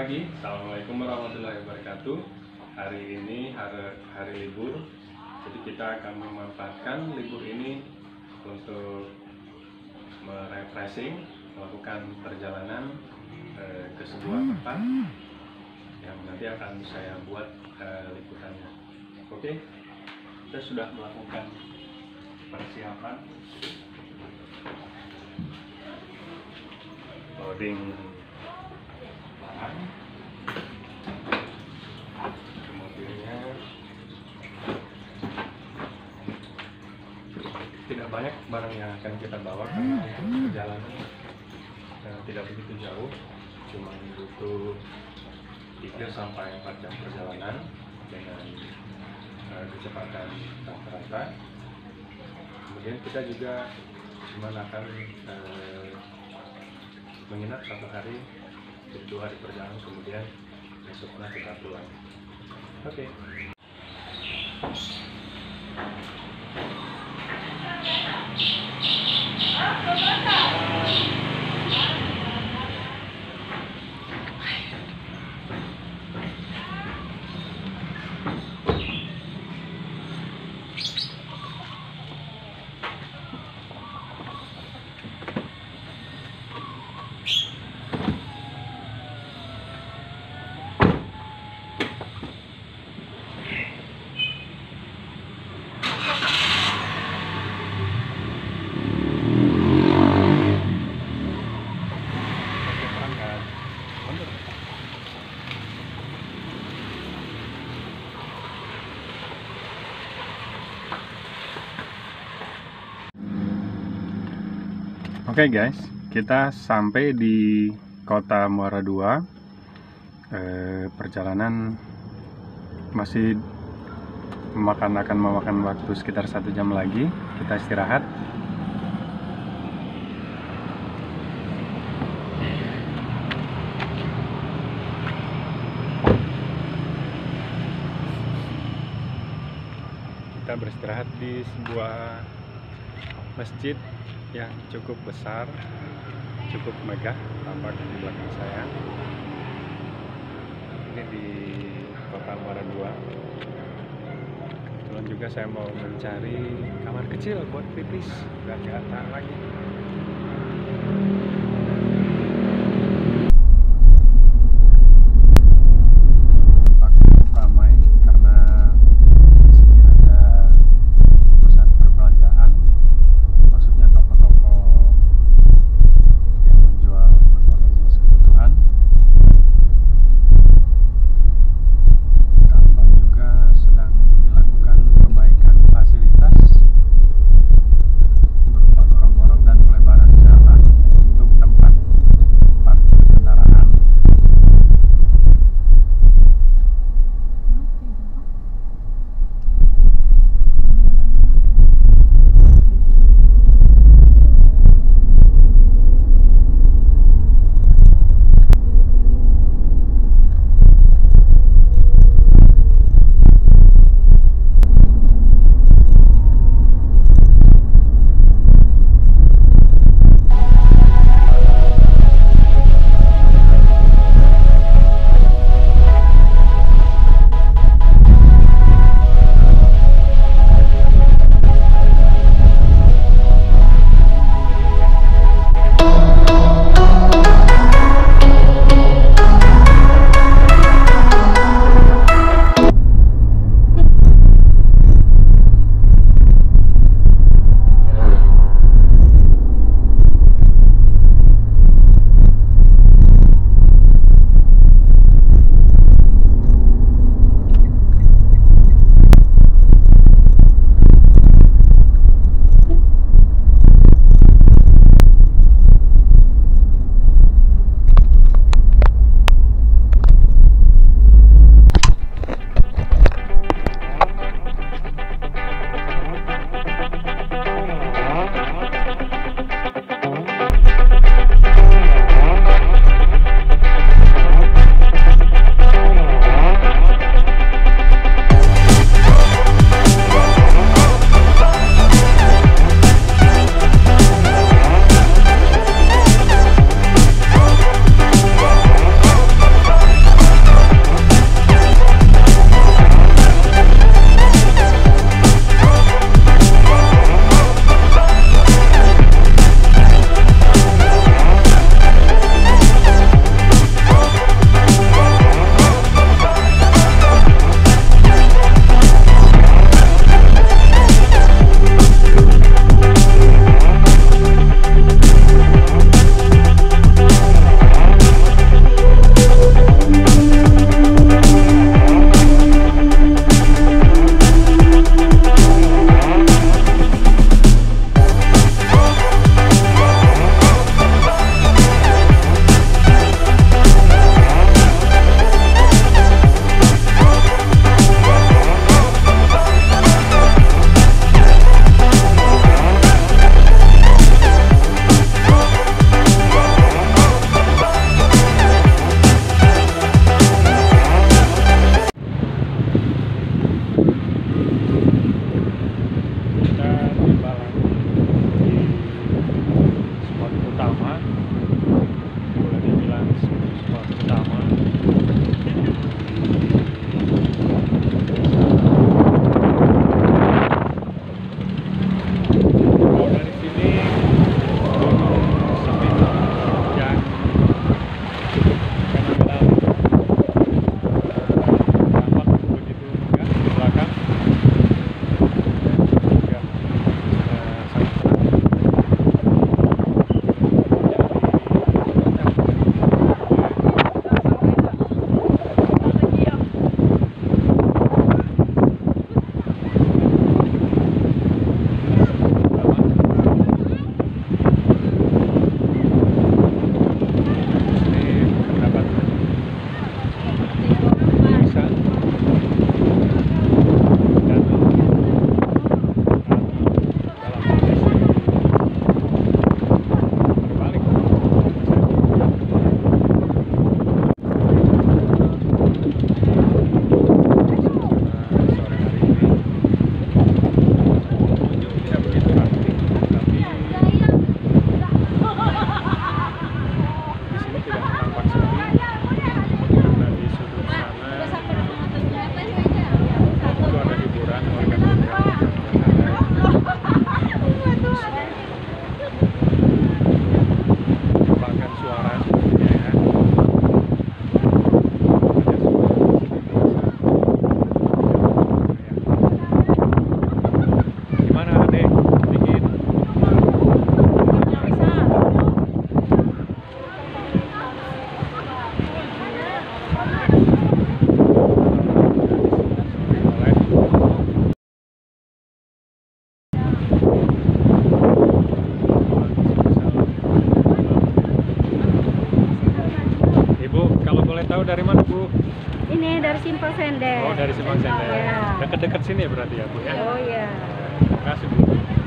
pagi, Assalamualaikum warahmatullahi wabarakatuh. Hari ini hari libur, jadi kita akan memanfaatkan libur ini untuk refreshing, melakukan perjalanan ke sebuah tempat yang nanti akan saya buat liputannya. Oke, kita sudah melakukan persiapan loading bahan ke mobilnya. Tidak banyak barang yang akan kita bawa karena perjalanan tidak begitu jauh, cuma butuh 3 sampai 4 jam perjalanan dengan kecepatan rata-rata. Kemudian kita juga cuma akan menginap 1 hari, 2 hari perjalanan, kemudian besoknya kita pulang. Oke. Oke guys, kita sampai di kota Muara II. Perjalanan masih akan memakan waktu sekitar 1 jam lagi. Kita istirahat. Kita beristirahat di sebuah masjid yang cukup besar, cukup megah, tampak di belakang saya. Ini di kota Muara II. Kebetulan juga saya mau mencari kamar kecil buat pipis, biar nggak tahan lagi. Untuk Senden. Oh, dari Simpang Senden. Iya. Dekat-dekat sini berarti ya Bu ya. Oh iya. Terima kasih Bu.